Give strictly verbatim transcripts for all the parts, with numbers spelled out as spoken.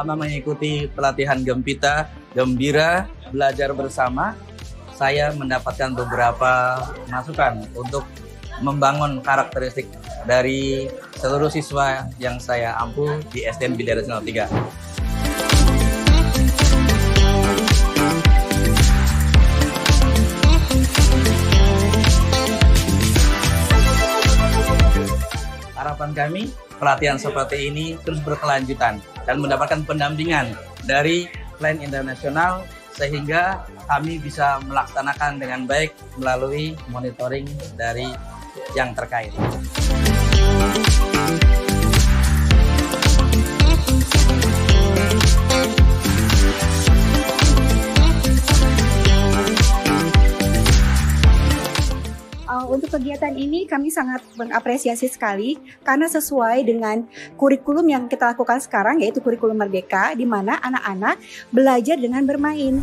selama mengikuti pelatihan Gempita, Gembira, Belajar Bersama, saya mendapatkan beberapa masukan untuk membangun karakteristik dari seluruh siswa yang saya ampu di S D N Bidara nol tiga. Harapan kami, pelatihan seperti ini terus berkelanjutan dan mendapatkan pendampingan dari klien internasional sehingga kami bisa melaksanakan dengan baik melalui monitoring dari yang terkait. Untuk kegiatan ini kami sangat mengapresiasi sekali karena sesuai dengan kurikulum yang kita lakukan sekarang, yaitu kurikulum Merdeka, di mana anak-anak belajar dengan bermain.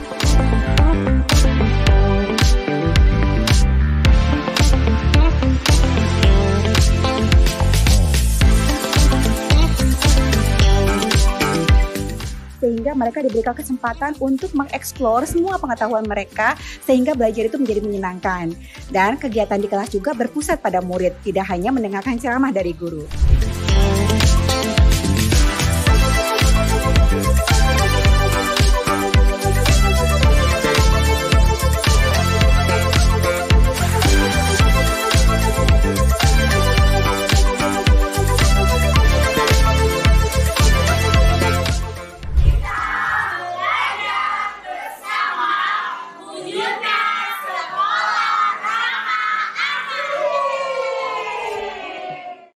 Sehingga mereka diberikan kesempatan untuk mengeksplor semua pengetahuan mereka sehingga belajar itu menjadi menyenangkan. Dan kegiatan di kelas juga berpusat pada murid, tidak hanya mendengarkan ceramah dari guru.